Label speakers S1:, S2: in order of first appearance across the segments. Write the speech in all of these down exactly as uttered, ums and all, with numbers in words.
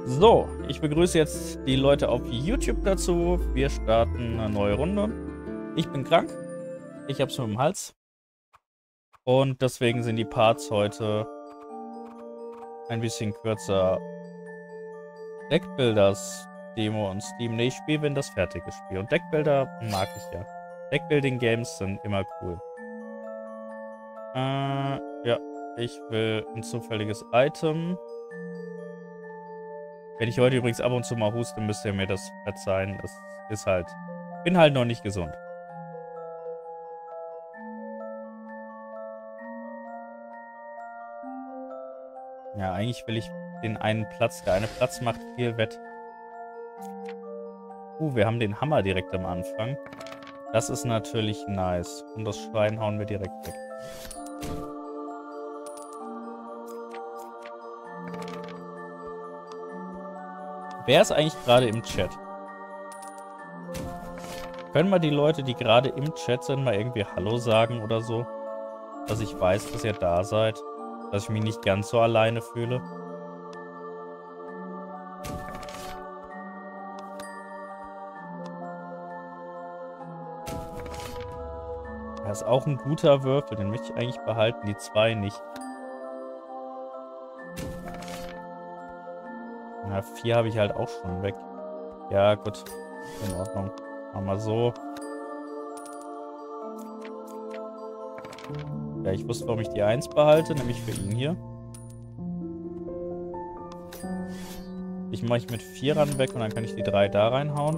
S1: So, ich begrüße jetzt die Leute auf YouTube dazu. Wir starten eine neue Runde. Ich bin krank. Ich hab's mit dem Hals. Und deswegen sind die Parts heute ein bisschen kürzer. Deckbuilders Demo und Steam. Ne, ich spiele, wenn das fertig ist. Und Deckbuilder mag ich ja. Deckbuilding Games sind immer cool. Äh, ja. Ich will ein zufälliges Item. Wenn ich heute übrigens ab und zu mal huste, müsst ihr mir das verzeihen. Das ist halt... Bin halt noch nicht gesund. Ja, eigentlich will ich den einen Platz. Der eine Platz macht viel Wett. Uh, wir haben den Hammer direkt am Anfang. Das ist natürlich nice. Und das Schwein hauen wir direkt weg. Wer ist eigentlich gerade im Chat? Können mal die Leute, die gerade im Chat sind, mal irgendwie Hallo sagen oder so? Dass ich weiß, dass ihr da seid. Dass ich mich nicht ganz so alleine fühle. Das ist auch ein guter Würfel. Den möchte ich eigentlich behalten. Die zwei nicht. Ja, vier habe ich halt auch schon weg. Ja, gut. In Ordnung. Machen wir so. Ja, ich wusste, warum ich die eins behalte, nämlich für ihn hier. Ich mache ich mit Vierern weg und dann kann ich die drei da reinhauen.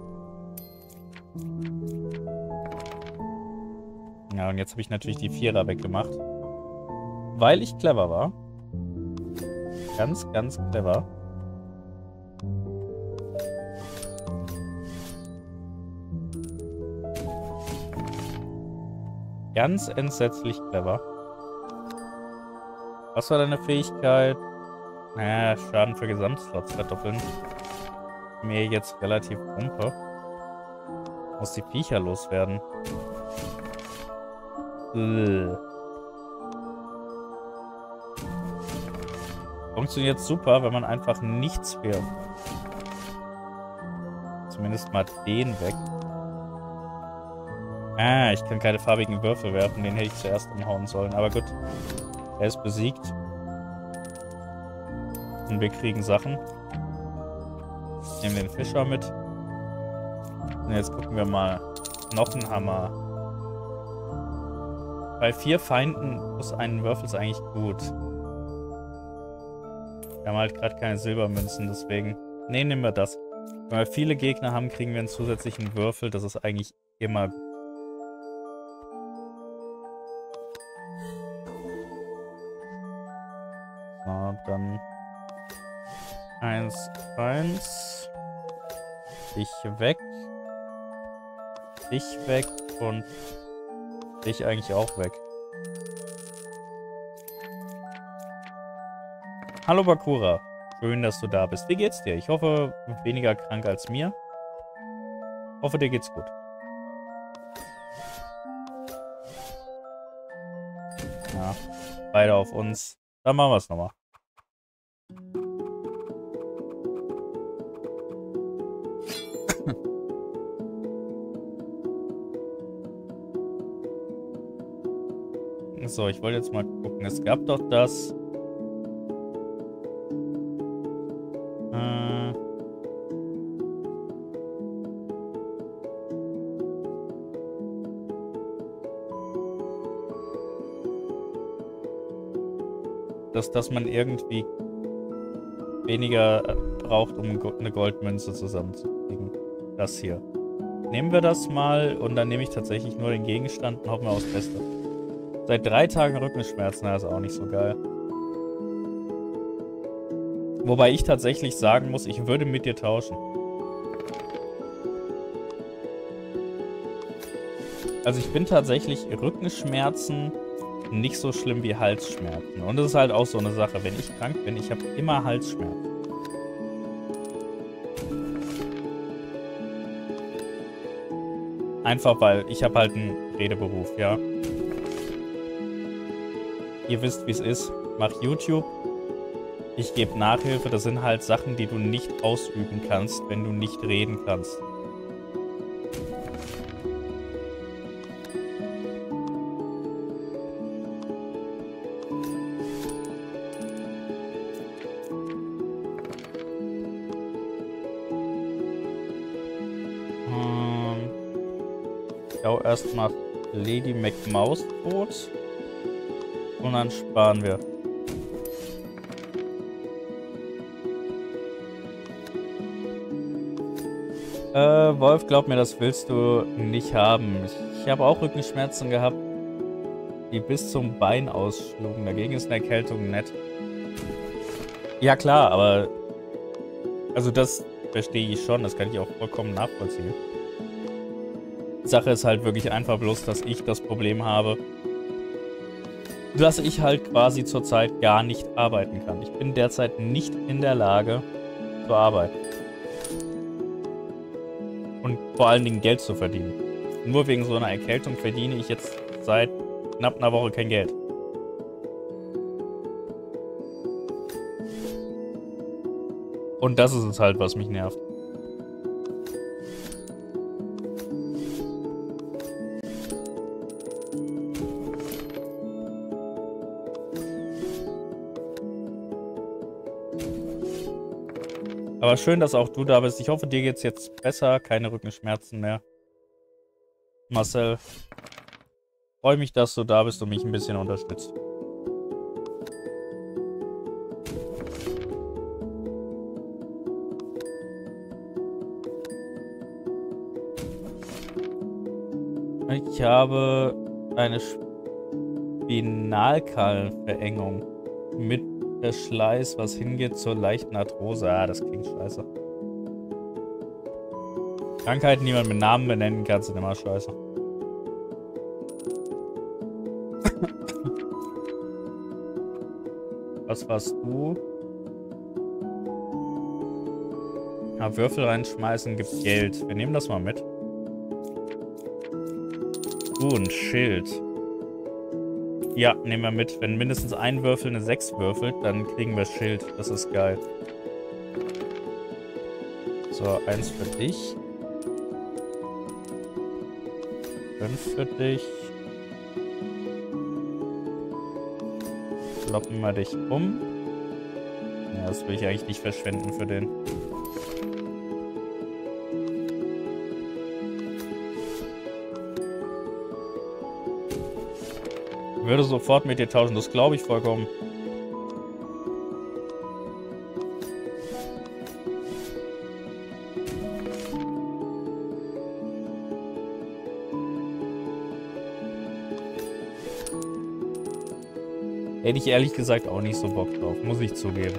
S1: Ja, und jetzt habe ich natürlich die Vierer weggemacht. Weil ich clever war. Ganz, ganz clever. Ganz entsetzlich clever. Was war deine Fähigkeit? Naja, Schaden für Gesamtslots verdoppeln. Mir jetzt relativ rumpe. Muss die Viecher loswerden. Ugh. Funktioniert super, wenn man einfach nichts wirft. Zumindest mal den weg. Ah, ich kann keine farbigen Würfel werfen. Den hätte ich zuerst umhauen sollen. Aber gut. Er ist besiegt. Und wir kriegen Sachen. Nehmen den Fischer mit. Und jetzt gucken wir mal. Noch ein Hammer. Bei vier Feinden plus einen Würfel ist eigentlich gut. Wir haben halt gerade keine Silbermünzen, deswegen... Ne, nehmen wir das. Wenn wir viele Gegner haben, kriegen wir einen zusätzlichen Würfel. Das ist eigentlich immer gut. So, dann eins, eins. Dich weg. Dich weg und dich eigentlich auch weg. Hallo Bakura. Schön, dass du da bist. Wie geht's dir? Ich hoffe, weniger krank als mir. Hoffe, dir geht's gut. Ja, beide auf uns. Dann machen wir es nochmal. So, ich wollte jetzt mal gucken. Es gab doch das... Äh... Dass, dass man irgendwie weniger braucht, um eine Goldmünze zusammenzukriegen. Das hier. Nehmen wir das mal und dann nehme ich tatsächlich nur den Gegenstand und hoffen wir aufs Beste. Seit drei Tagen Rückenschmerzen, das ist auch nicht so geil. Wobei ich tatsächlich sagen muss, ich würde mit dir tauschen. Also ich bin tatsächlich Rückenschmerzen nicht so schlimm wie Halsschmerzen. Und das ist halt auch so eine Sache. Wenn ich krank bin, ich habe immer Halsschmerzen. Einfach weil ich habe halt einen Redeberuf, ja. Ihr wisst, wie es ist. Mach YouTube. Ich gebe Nachhilfe, das sind halt Sachen, die du nicht ausüben kannst, wenn du nicht reden kannst. Hm. Ich hau erstmal Lady McMaus tot. Und dann sparen wir. Äh, Wolf, glaub mir, das willst du nicht haben. Ich, ich habe auch Rückenschmerzen gehabt, die bis zum Bein ausschlugen. Dagegen ist eine Erkältung nett. Ja klar, aber also das verstehe ich schon, das kann ich auch vollkommen nachvollziehen. Die Sache ist halt wirklich einfach bloß, dass ich das Problem habe, dass ich halt quasi zurzeit gar nicht arbeiten kann. Ich bin derzeit nicht in der Lage zu arbeiten. Und vor allen Dingen Geld zu verdienen. Nur wegen so einer Erkältung verdiene ich jetzt seit knapp einer Woche kein Geld. Und das ist es halt, was mich nervt. Aber schön, dass auch du da bist. Ich hoffe, dir geht's jetzt besser. Keine Rückenschmerzen mehr. Marcel, freue mich, dass du da bist und mich ein bisschen unterstützt. Ich habe eine Spinalkalverengung mit Verschleiß, was hingeht zur leichten Arthrose. Ah, das klingt scheiße. Krankheiten, die man mit Namen benennen kann, sind immer scheiße. Was warst du? Ja, Würfel reinschmeißen gibt Geld. Wir nehmen das mal mit. Uh, ein Schild. Ja, nehmen wir mit. Wenn mindestens ein Würfel eine sechs würfelt, dann kriegen wir Schild. Das ist geil. So, eins für dich. Fünf für dich. Kloppen wir dich um. Ja, das will ich eigentlich nicht verschwenden für den. Ich würde sofort mit dir tauschen, das glaube ich vollkommen. Hätte ich ehrlich gesagt auch nicht so Bock drauf, muss ich zugeben.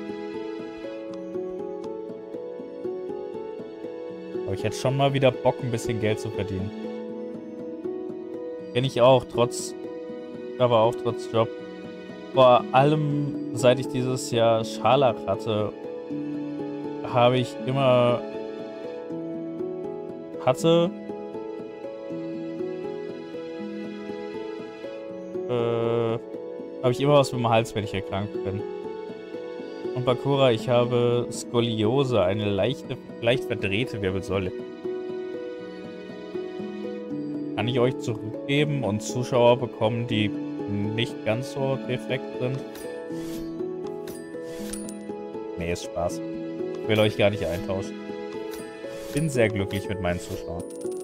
S1: Aber ich hätte schon mal wieder Bock, ein bisschen Geld zu verdienen. Kenne ich auch, trotz... aber auch trotz Job. Vor allem, seit ich dieses Jahr Scharlach hatte, habe ich immer... hatte... Äh... habe ich immer was mit dem Hals, wenn ich erkrankt bin. Und Bakura, ich habe Skoliose, eine leichte, leicht verdrehte Wirbelsäule. Kann ich euch zurückgeben und Zuschauer bekommen, die nicht ganz so defekt sind? Nee, ist Spaß. Ich will euch gar nicht eintauschen. Bin sehr glücklich mit meinen Zuschauern.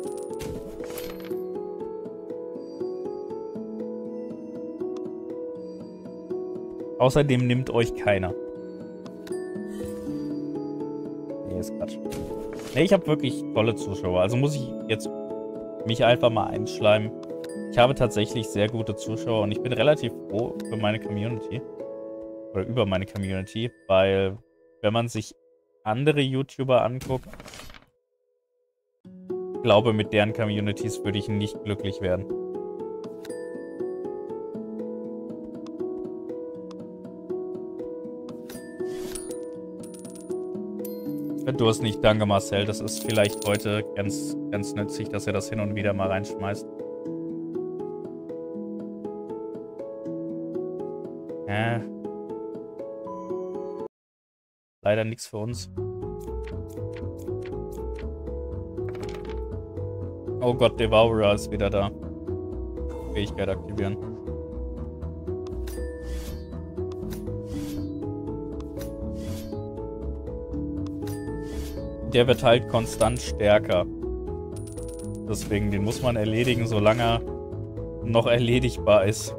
S1: Außerdem nimmt euch keiner. Nee, ist Quatsch. Nee, ich habe wirklich tolle Zuschauer. Also muss ich jetzt mich einfach mal einschleimen. Ich habe tatsächlich sehr gute Zuschauer und ich bin relativ froh für meine Community. Oder über meine Community, weil wenn man sich andere YouTuber anguckt, ich glaube, mit deren Communities würde ich nicht glücklich werden. Du hast nicht, danke Marcel. Das ist vielleicht heute ganz, ganz nützlich, dass er das hin und wieder mal reinschmeißt. Äh. Leider nichts für uns. Oh Gott, Devourer ist wieder da. Fähigkeit aktivieren. Der wird halt konstant stärker. Deswegen, den muss man erledigen, solange er noch erledigbar ist.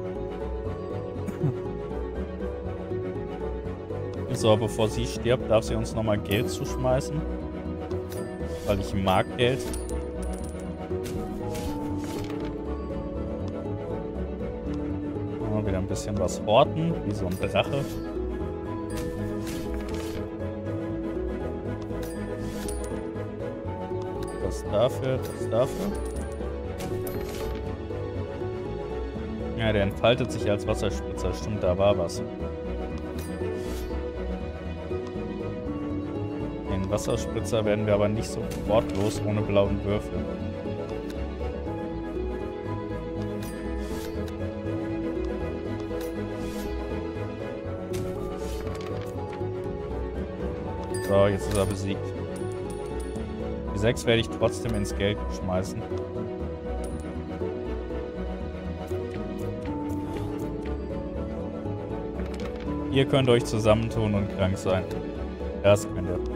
S1: So, bevor sie stirbt, darf sie uns nochmal Geld zuschmeißen. Weil ich mag Geld. Wieder ein bisschen was horten, wie so ein Drache. Das dafür, das dafür. Ja, der entfaltet sich als Wasserspritzer. Stimmt, da war was. Den Wasserspritzer werden wir aber nicht sofort los ohne blauen Würfel. So, jetzt ist er besiegt. Die sechs werde ich trotzdem ins Geld schmeißen. Ihr könnt euch zusammentun und krank sein. Das könnt ihr.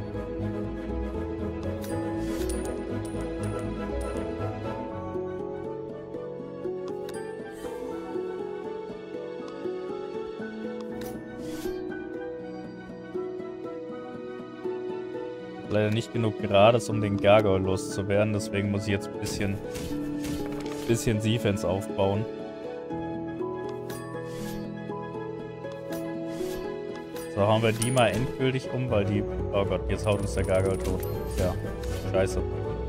S1: Leider nicht genug Gerades, um den Gargoyle loszuwerden. Deswegen muss ich jetzt ein bisschen, bisschen Defense aufbauen. So, hauen wir die mal endgültig um, weil die... Oh Gott, jetzt haut uns der Gargoyle tot. Ja, scheiße.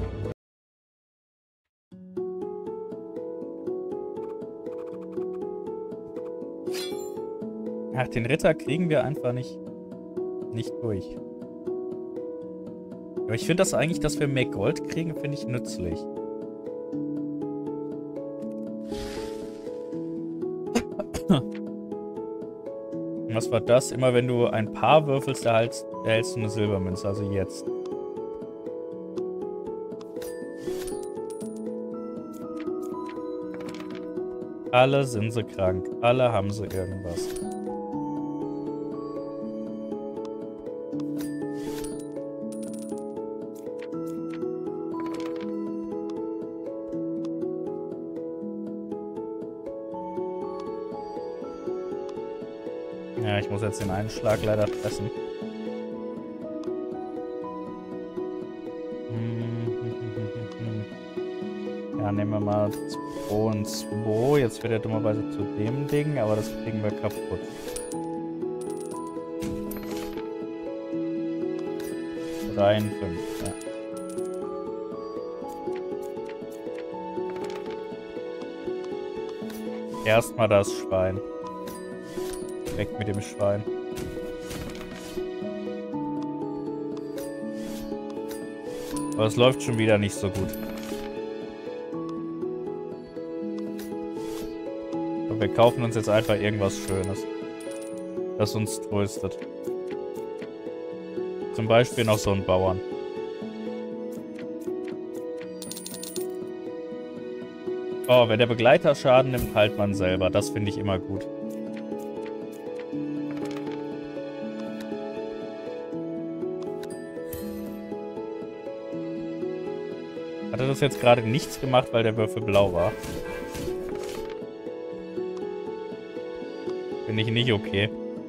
S1: Ach, den Ritter kriegen wir einfach nicht, nicht durch. Aber ich finde das eigentlich, dass wir mehr Gold kriegen, finde ich nützlich. Was war das? Immer wenn du ein Paar würfelst, erhältst, erhältst du eine Silbermünze, also jetzt. Alle sind sie krank, alle haben sie irgendwas. Ja, ich muss jetzt den einen Schlag leider fressen. Ja, nehmen wir mal zwei und zwei. Jetzt wird er dummerweise zu dem Ding, aber das kriegen wir kaputt. drei und fünf, ja. Erstmal das Schwein. Weg mit dem Schwein. Aber es läuft schon wieder nicht so gut. Und wir kaufen uns jetzt einfach irgendwas Schönes, das uns tröstet. Zum Beispiel noch so einen Bauern. Oh, wenn der Begleiter Schaden nimmt, heilt man selber. Das finde ich immer gut. Hatte das jetzt gerade nichts gemacht, weil der Würfel blau war? Finde ich nicht okay.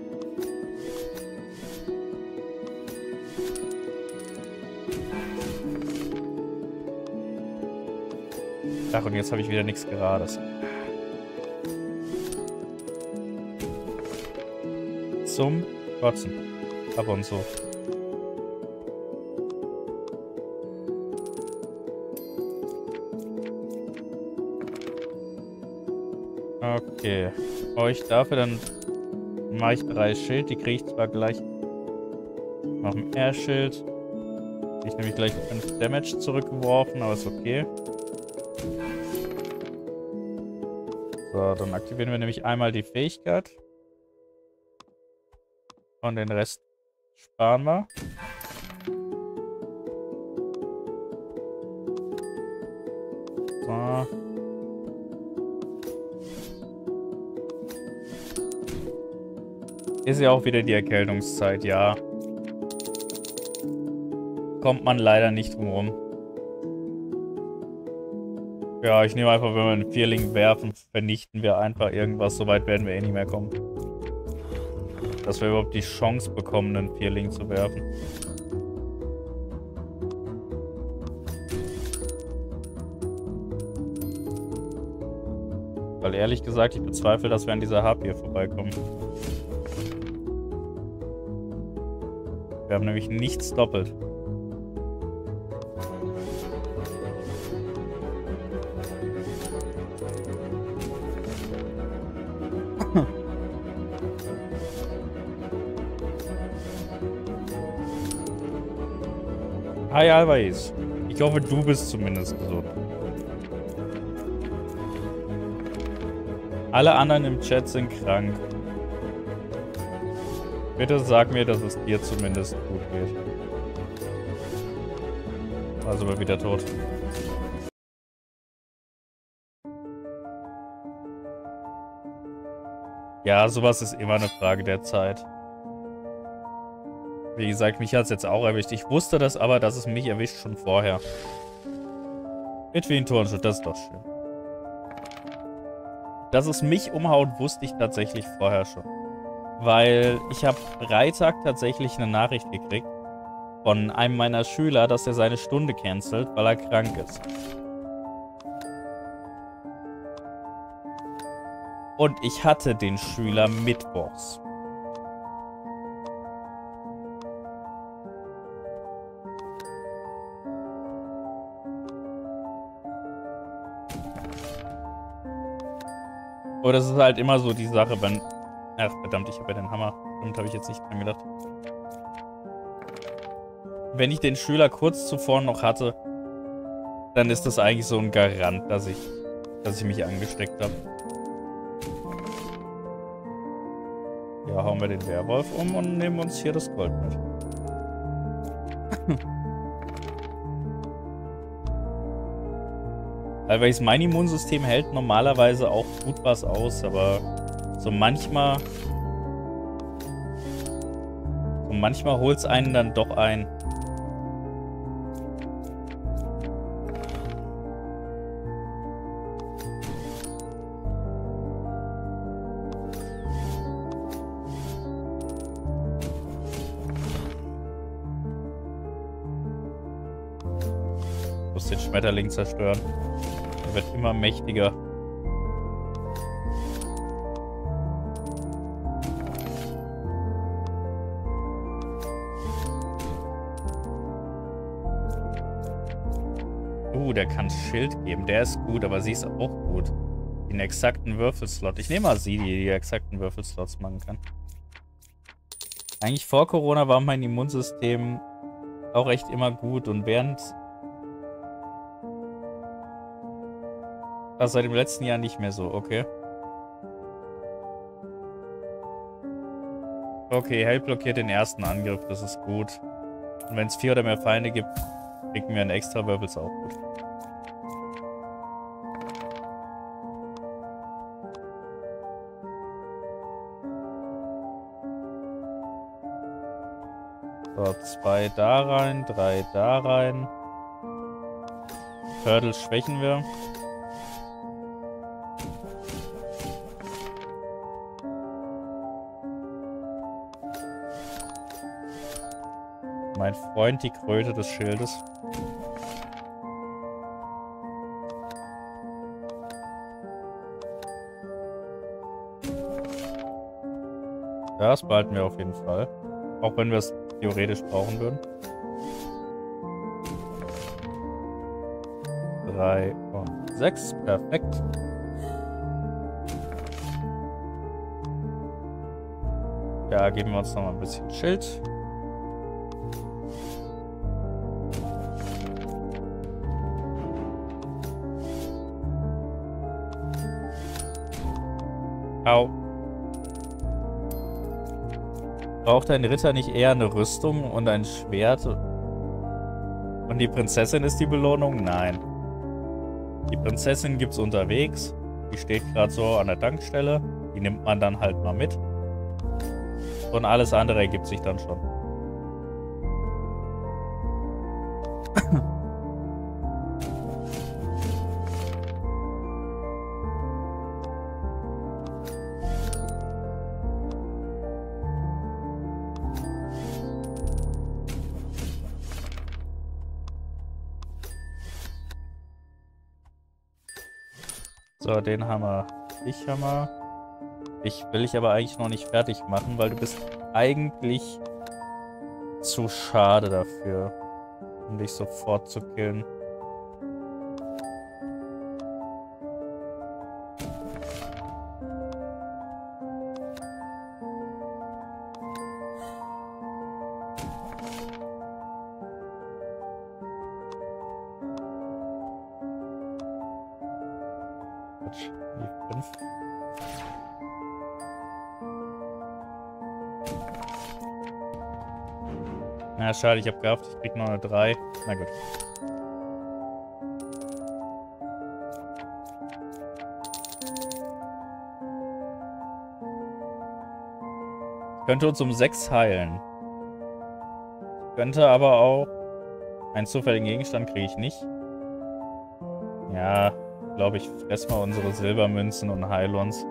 S1: Ach, und jetzt habe ich wieder nichts Gerades. Zum Kotzen. Ab und zu. Okay. Euch dafür, dann mache ich drei Schild. Die kriege ich zwar gleich noch ein Air-Schild. Ich nämlich gleich fünf Damage zurückgeworfen, aber ist okay. So, dann aktivieren wir nämlich einmal die Fähigkeit. Und den Rest Sparen wir. So. Ist ja auch wieder die Erkältungszeit, ja. Kommt man leider nicht drum rum. Ja, ich nehme einfach, wenn wir einen Vierling werfen, vernichten wir einfach irgendwas. So weit werden wir eh nicht mehr kommen. Dass wir überhaupt die Chance bekommen, einen Vierling zu werfen. Weil ehrlich gesagt, ich bezweifle, dass wir an dieser Harpie hier vorbeikommen. Wir haben nämlich nichts doppelt. Hi Always. Ich hoffe, du bist zumindest gesund. Alle anderen im Chat sind krank. Bitte sag mir, dass es dir zumindest gut geht. Also mal wieder tot. Ja, sowas ist immer eine Frage der Zeit. Wie gesagt, mich hat es jetzt auch erwischt. Ich wusste das aber, dass es mich erwischt schon vorher. Mit wie ein Turnschutt, das ist doch schön. Dass es mich umhaut, wusste ich tatsächlich vorher schon. Weil ich habe Freitag tatsächlich eine Nachricht gekriegt von einem meiner Schüler, dass er seine Stunde cancelt, weil er krank ist. Und ich hatte den Schüler mittwochs. Aber das ist halt immer so die Sache, wenn... Ach, verdammt, ich habe ja den Hammer. Damit habe ich jetzt nicht dran gedacht. Wenn ich den Schüler kurz zuvor noch hatte, dann ist das eigentlich so ein Garant, dass ich, dass ich mich angesteckt habe. Ja, hauen wir den Werwolf um und nehmen uns hier das Gold mit. Weil mein Immunsystem hält normalerweise auch gut was aus, aber so manchmal... So manchmal holt es einen dann doch ein. Ich muss den Schmetterling zerstören. Er wird immer mächtiger. Uh, der kann Schild geben. Der ist gut, aber sie ist auch gut. Den exakten Würfelslot. Ich nehme mal sie, die die exakten Würfelslots machen kann. Eigentlich vor Corona war mein Immunsystem auch echt immer gut. Und während... Also seit dem letzten Jahr nicht mehr so, okay. Okay, Held blockiert den ersten Angriff, das ist gut. Und wenn es vier oder mehr Feinde gibt, kriegen wir einen extra Wirbel, ist auch gut. So, zwei da rein, drei da rein. Turtle schwächen wir. Mein Freund, die Kröte des Schildes. Das behalten wir auf jeden Fall. Auch wenn wir es theoretisch brauchen würden. Drei und sechs. Perfekt. Ja, geben wir uns noch mal ein bisschen Schild. Au. Braucht ein Ritter nicht eher eine Rüstung und ein Schwert? Und die Prinzessin ist die Belohnung? Nein. Die Prinzessin gibt's unterwegs. Die steht gerade so an der Tankstelle. Die nimmt man dann halt mal mit. Und alles andere ergibt sich dann schon. So, den haben wir. Ich haben wir. Ich will ich aber eigentlich noch nicht fertig machen, weil du bist eigentlich zu schade dafür, um dich sofort zu killen. Die fünf. Na, schade, ich habe gehofft, ich krieg noch eine drei. Na gut. Ich könnte uns um sechs heilen. Könnte aber auch... Einen zufälligen Gegenstand kriege ich nicht. Ja, glaube ich, fressen wir unsere Silbermünzen und heilen uns.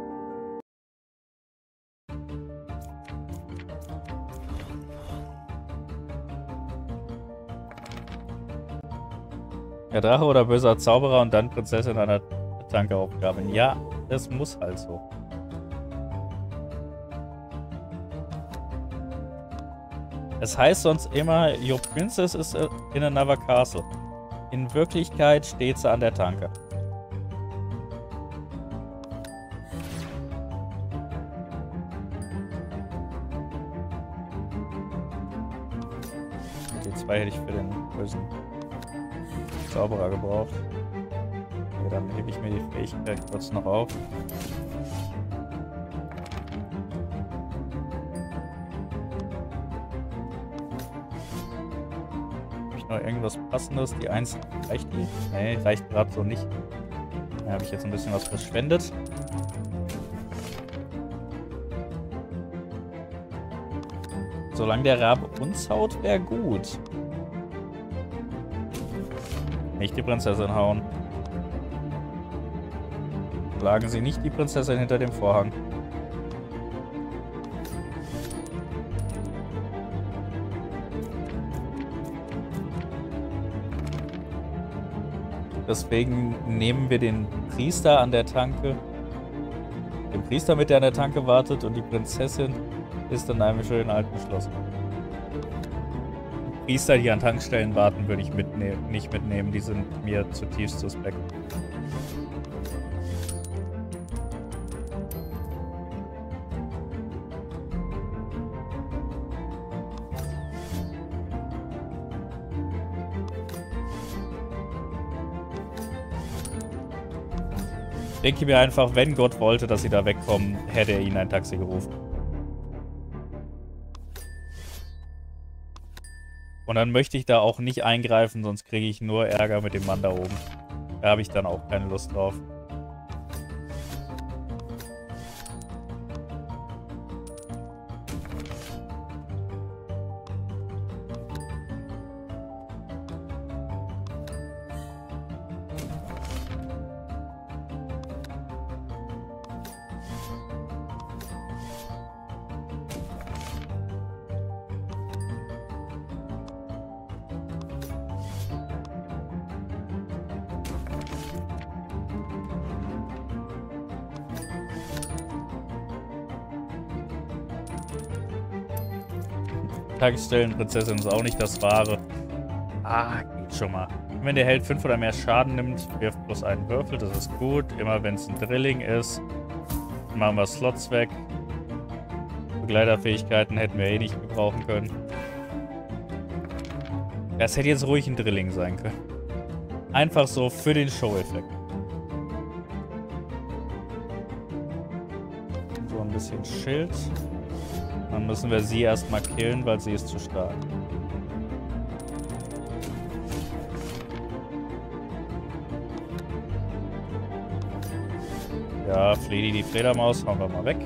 S1: Der Drache oder böser Zauberer und dann Prinzessin einer Tanke aufgaben. Ja, das muss halt so. Es heißt sonst immer, your princess is in another castle. In Wirklichkeit steht sie an der Tanke. Die zwei hätte ich für den bösen Zauberer gebraucht. Okay, dann hebe ich mir die Fähigkeit kurz noch auf. Habe ich noch irgendwas Passendes? Die eins reicht die? Nee, reicht gerade so nicht. Da habe ich jetzt ein bisschen was verschwendet. Solange der Rabe uns haut, wäre gut. Nicht die Prinzessin hauen. Schlagen Sie nicht die Prinzessin hinter dem Vorhang. Deswegen nehmen wir den Priester an der Tanke. Den Priester mit, der an der Tanke wartet, und die Prinzessin ist in einem schönen alten Schloss. Priester, die an Tankstellen warten, würde ich mitne- nicht mitnehmen. Die sind mir zutiefst suspekt. Denke mir einfach, wenn Gott wollte, dass sie da wegkommen, hätte er ihnen ein Taxi gerufen. Und dann möchte ich da auch nicht eingreifen, sonst kriege ich nur Ärger mit dem Mann da oben. Da habe ich dann auch keine Lust drauf. Tankstellenprinzessin ist auch nicht das Wahre. Ah, geht schon mal. Wenn der Held fünf oder mehr Schaden nimmt, wirft bloß einen Würfel, das ist gut. Immer wenn es ein Drilling ist, machen wir Slots weg. Begleiterfähigkeiten hätten wir eh nicht gebrauchen können. Das hätte jetzt ruhig ein Drilling sein können. Einfach so für den Show-Effekt. So ein bisschen Schild. Dann müssen wir sie erstmal killen, weil sie ist zu stark. Ja, Fledi, die Fledermaus, hauen wir mal weg.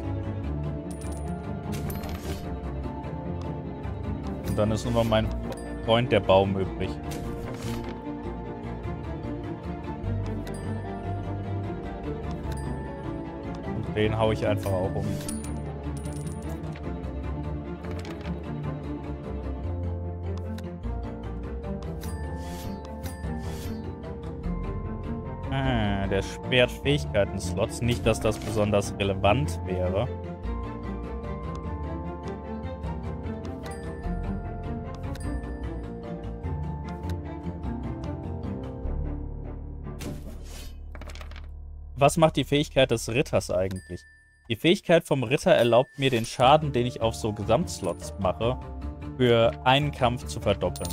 S1: Und dann ist nur noch mein Freund der Baum übrig. Und den hau ich einfach auch um. Ah, der sperrt Fähigkeiten-Slots. Nicht, dass das besonders relevant wäre. Was macht die Fähigkeit des Ritters eigentlich? Die Fähigkeit vom Ritter erlaubt mir, den Schaden, den ich auf so Gesamtslots mache, für einen Kampf zu verdoppeln.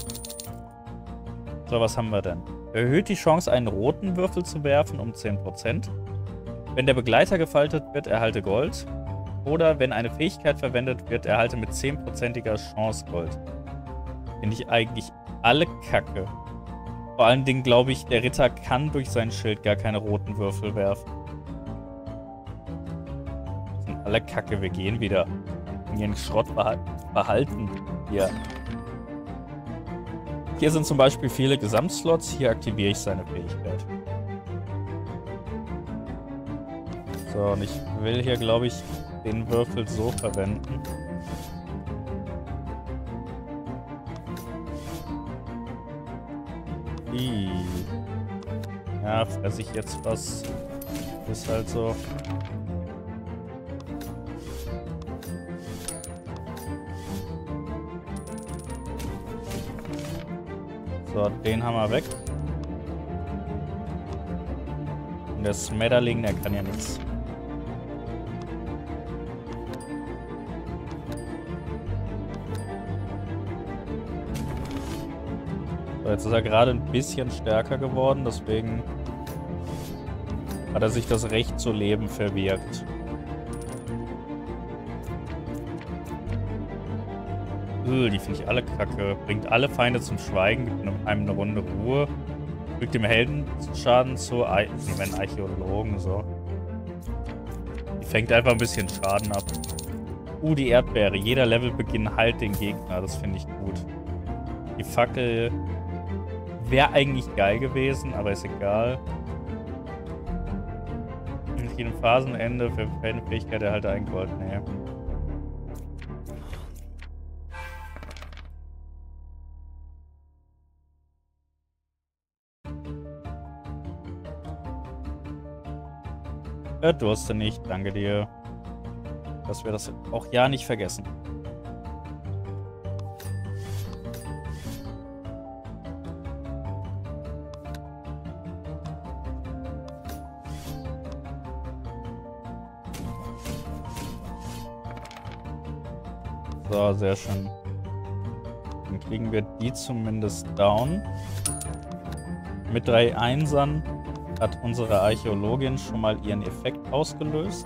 S1: So, was haben wir denn? Erhöht die Chance, einen roten Würfel zu werfen um zehn Prozent. Wenn der Begleiter gefaltet wird, erhalte Gold. Oder wenn eine Fähigkeit verwendet wird, erhalte mit zehn prozentiger Chance Gold. Finde ich eigentlich alle Kacke. Vor allen Dingen glaube ich, der Ritter kann durch sein Schild gar keine roten Würfel werfen. Das sind alle Kacke. Wir gehen wieder in ihren Schrott behalten. Hier. Hier sind zum Beispiel viele Gesamtslots. Hier aktiviere ich seine Fähigkeit. So, und ich will hier, glaube ich, den Würfel so verwenden. Ja, fresse ich jetzt was. Ist halt so. So, den haben wir weg. Und der Smetterling, der kann ja nichts. So, jetzt ist er gerade ein bisschen stärker geworden, deswegen hat er sich das Recht zu leben verwirkt. Öh, die finde ich alle kacke. Bringt alle Feinde zum Schweigen, gibt einem eine Runde Ruhe. Fügt dem Helden Schaden zu. Ei nee, wenn Archäologen, so. Die fängt einfach ein bisschen Schaden ab. Uh, die Erdbeere. Jeder Levelbeginn heilt den Gegner. Das finde ich gut. Die Fackel wäre eigentlich geil gewesen, aber ist egal. Nach jedem Phasenende für Fähigkeit erhalte ein Gold. Nee. Verdurste nicht, danke dir. Dass wir das auch ja nicht vergessen. So, sehr schön. Dann kriegen wir die zumindest down. Mit drei Einsern hat unsere Archäologin schon mal ihren Effekt ausgelöst.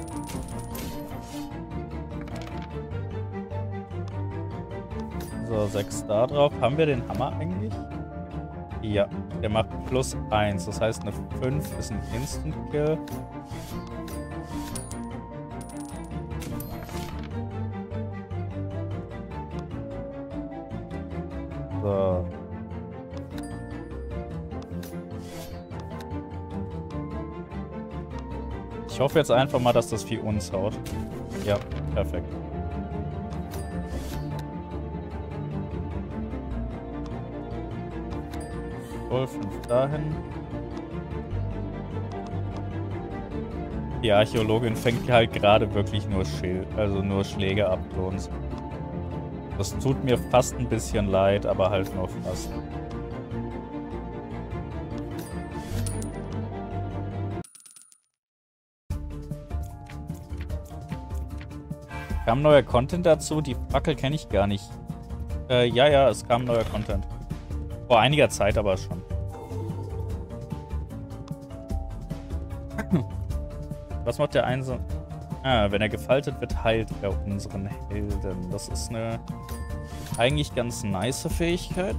S1: So, sechs da drauf. Haben wir den Hammer eigentlich? Ja, der macht plus eins. Das heißt, eine fünf ist ein Instant-Kill. So. Ich hoffe jetzt einfach mal, dass das Vieh uns haut. Ja, perfekt. fünf dahin. Die Archäologin fängt halt gerade wirklich nur Schild, also nur Schläge ab für uns. Das tut mir fast ein bisschen leid, aber halt nur fast. Kam neuer Content dazu? Die Fackel kenne ich gar nicht. Äh, ja, ja, es kam neuer Content. Vor einiger Zeit aber schon. Was macht der Einser? Ah, wenn er gefaltet wird, heilt er unseren Helden. Das ist eine eigentlich ganz nice Fähigkeit.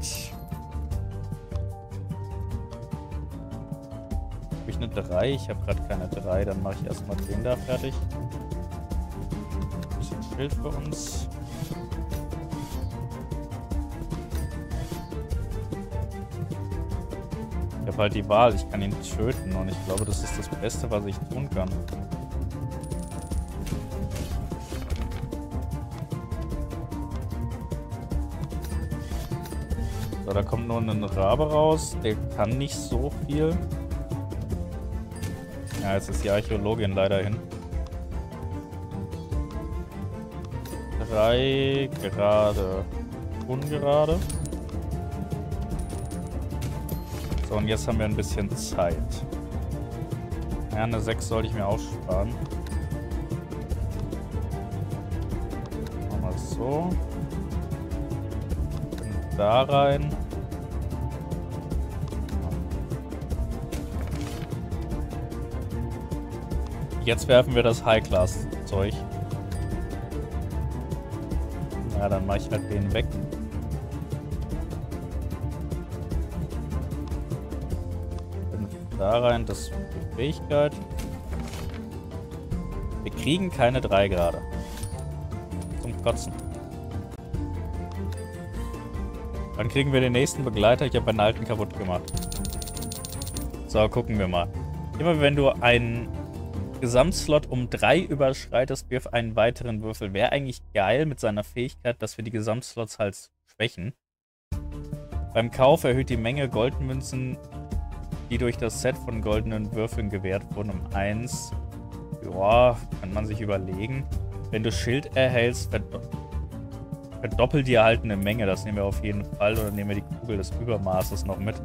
S1: Habe ich eine drei? Ich habe gerade keine drei. Dann mache ich erstmal den da fertig. Ein bisschen Schild für uns. Ich habe halt die Wahl. Ich kann ihn töten. Und ich glaube, das ist das Beste, was ich tun kann. So, da kommt nur ein Rabe raus. Der kann nicht so viel. Ja, jetzt ist die Archäologin leider hin. Drei gerade. Ungerade. So, und jetzt haben wir ein bisschen Zeit. Ja, eine sechs sollte ich mir aufsparen. Machen wir es so. Und da rein. Jetzt werfen wir das High-Class-Zeug. Ja, dann mache ich halt den weg. Da rein, das ist die Fähigkeit. Wir kriegen keine drei gerade. Zum Kotzen. Dann kriegen wir den nächsten Begleiter. Ich habe meinen alten kaputt gemacht. So, gucken wir mal. Immer wenn du einen Gesamtslot um drei überschreitest, wirf einen weiteren Würfel. Wäre eigentlich geil mit seiner Fähigkeit, dass wir die Gesamtslots halt schwächen. Beim Kauf erhöht die Menge Goldmünzen, die durch das Set von goldenen Würfeln gewährt wurden, um eins. Ja, kann man sich überlegen. Wenn du Schild erhältst, verdo verdoppelt die erhaltene Menge. Das nehmen wir auf jeden Fall. Oder nehmen wir die Kugel des Übermaßes noch mit.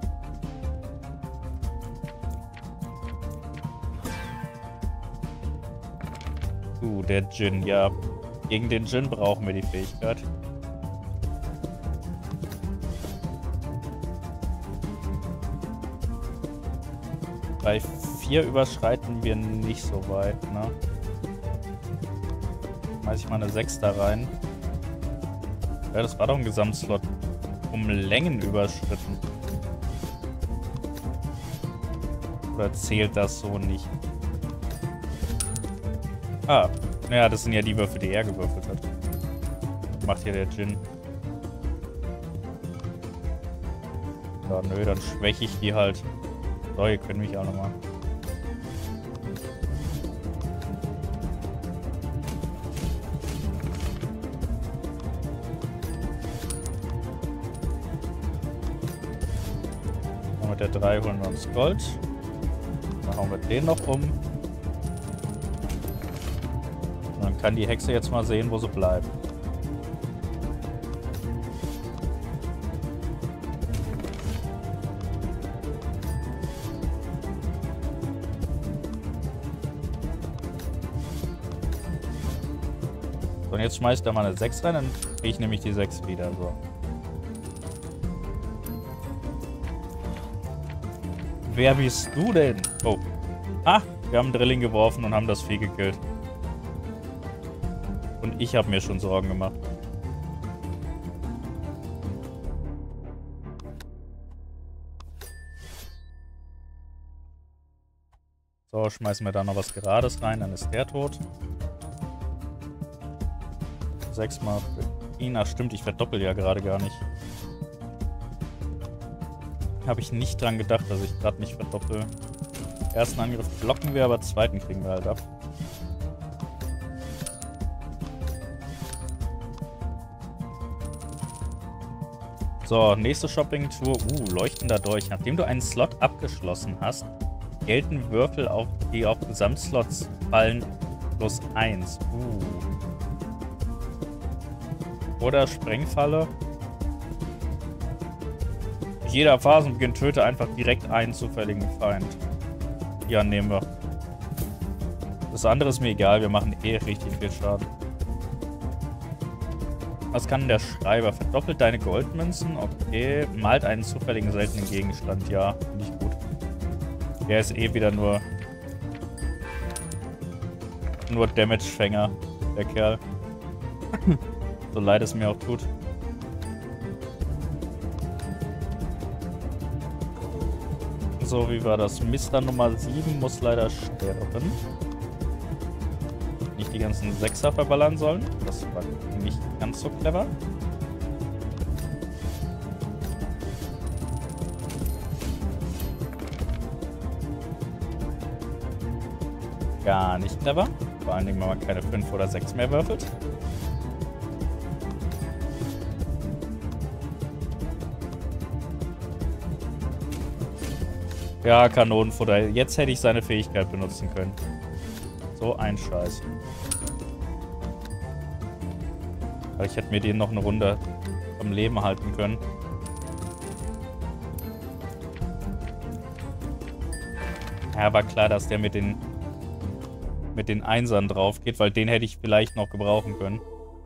S1: Uh, der Djinn, ja. Gegen den Djinn brauchen wir die Fähigkeit. Bei vier überschreiten wir nicht so weit, ne? Schmeiß ich mal eine sechs da rein. Ja, das war doch ein Gesamtslot. Um Längen überschritten. Oder zählt das so nicht? Ah, naja, das sind ja die Würfel, die er gewürfelt hat. Macht hier der Djinn. Ja, nö, dann schwäche ich die halt. So, ihr könnt mich auch nochmal. Mit der drei holen wir uns Gold. Dann hauen wir den noch um. Und dann kann die Hexe jetzt mal sehen, wo sie bleibt. So, und jetzt schmeißt er mal eine sechs rein, dann kriege ich nämlich die sechs wieder. So. Wer bist du denn? Oh. Ah, wir haben Drilling geworfen und haben das Vieh gekillt. Und ich habe mir schon Sorgen gemacht. So, schmeißen wir da noch was Gerades rein, dann ist der tot. Sechsmal für ihn. Ach stimmt, ich verdoppel ja gerade gar nicht. Habe ich nicht dran gedacht, dass ich gerade nicht verdoppel. Ersten Angriff blocken wir, aber zweiten kriegen wir halt ab. So, nächste Shopping-Tour. Uh, leuchtender Dolch. Nachdem du einen Slot abgeschlossen hast, gelten Würfel, auf, die auf Gesamtslots fallen, plus eins. Uh. Oder Sprengfalle. Jeder Phasenbeginn töte einfach direkt einen zufälligen Feind. Ja, nehmen wir. Das andere ist mir egal, wir machen eh richtig viel Schaden. Was kann der Schreiber? Verdoppelt deine Goldmünzen? Okay. Malt einen zufälligen seltenen Gegenstand. Ja, finde ich gut. Der ist eh wieder nur nur Damage-Fänger, der Kerl. So leid es mir auch tut. So, wie war das? Mister Nummer sieben muss leider sterben. Nicht die ganzen Sechser verballern sollen. Das war nicht ganz so clever. Gar nicht clever. Vor allen Dingen, wenn man keine fünf oder sechs mehr würfelt. Ja, Kanonenfutter. Jetzt hätte ich seine Fähigkeit benutzen können. So ein Scheiß. Aber ich hätte mir den noch eine Runde am Leben halten können. Ja, war klar, dass der mit den mit den Einsern drauf geht, weil den hätte ich vielleicht noch gebrauchen können.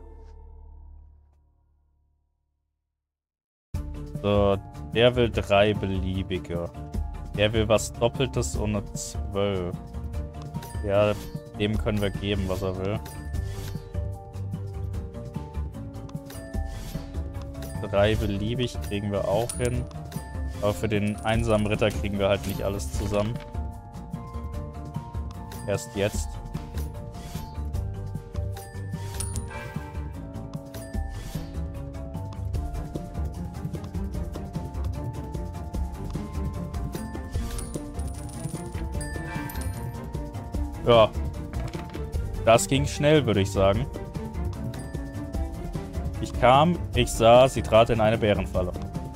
S1: So, der will drei beliebige. Der will was Doppeltes und eine zwölf. Ja, dem können wir geben, was er will. Drei beliebig kriegen wir auch hin. Aber für den einsamen Ritter kriegen wir halt nicht alles zusammen. Erst jetzt. Ja. Das ging schnell, würde ich sagen. Ich kam, ich sah, sie trat in eine Bärenfalle.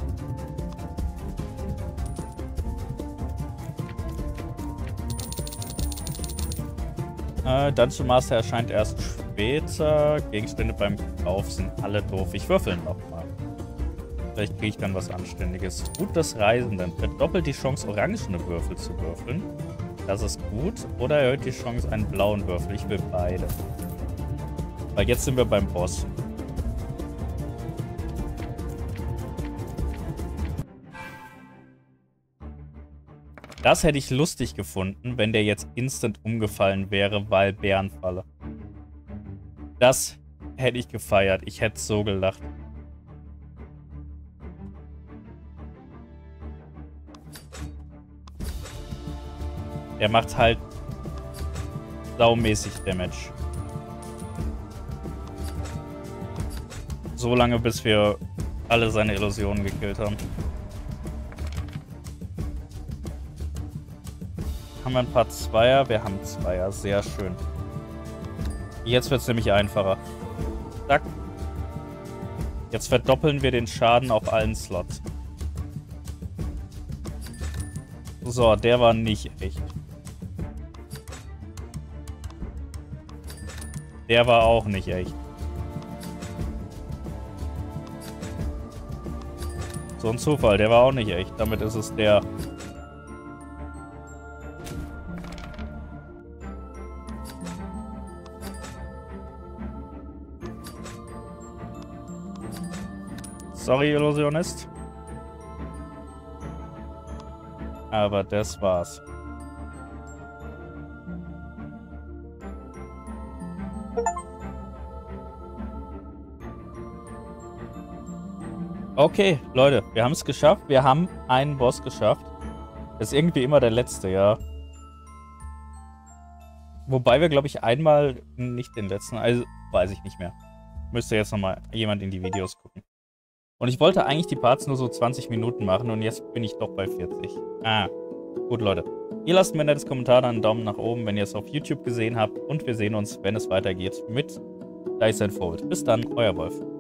S1: Äh, Dungeon Master erscheint erst später. Gegenstände beim Kauf sind alle doof. Ich würfel nochmal. Vielleicht kriege ich dann was Anständiges. Gut des Reisenden. Verdoppelt die Chance, orangene Würfel zu würfeln. Das ist gut. Oder erhöht die Chance, einen blauen Würfel. Ich will beide. Weil jetzt sind wir beim Boss. Das hätte ich lustig gefunden, wenn der jetzt instant umgefallen wäre, weil Bärenfalle. Das hätte ich gefeiert. Ich hätte so gelacht. Er macht halt saumäßig Damage. So lange, bis wir alle seine Illusionen gekillt haben. Haben wir ein paar Zweier? Wir haben Zweier. Sehr schön. Jetzt wird es nämlich einfacher. Zack. Jetzt verdoppeln wir den Schaden auf allen Slots. So, der war nicht echt. Der war auch nicht echt. So ein Zufall, der war auch nicht echt. Damit ist es der... Sorry, Illusionist. Aber das war's. Okay, Leute, wir haben es geschafft. Wir haben einen Boss geschafft. Das ist irgendwie immer der letzte, ja. Wobei wir, glaube ich, einmal nicht den letzten, also weiß ich nicht mehr. Müsste jetzt nochmal jemand in die Videos gucken. Und ich wollte eigentlich die Parts nur so zwanzig Minuten machen und jetzt bin ich doch bei vierzig. Ah, gut, Leute. Ihr lasst mir ein nettes Kommentar, dann einen Daumen nach oben, wenn ihr es auf YouTube gesehen habt. Und wir sehen uns, wenn es weitergeht, mit Dice and Fold. Bis dann, euer Wolf.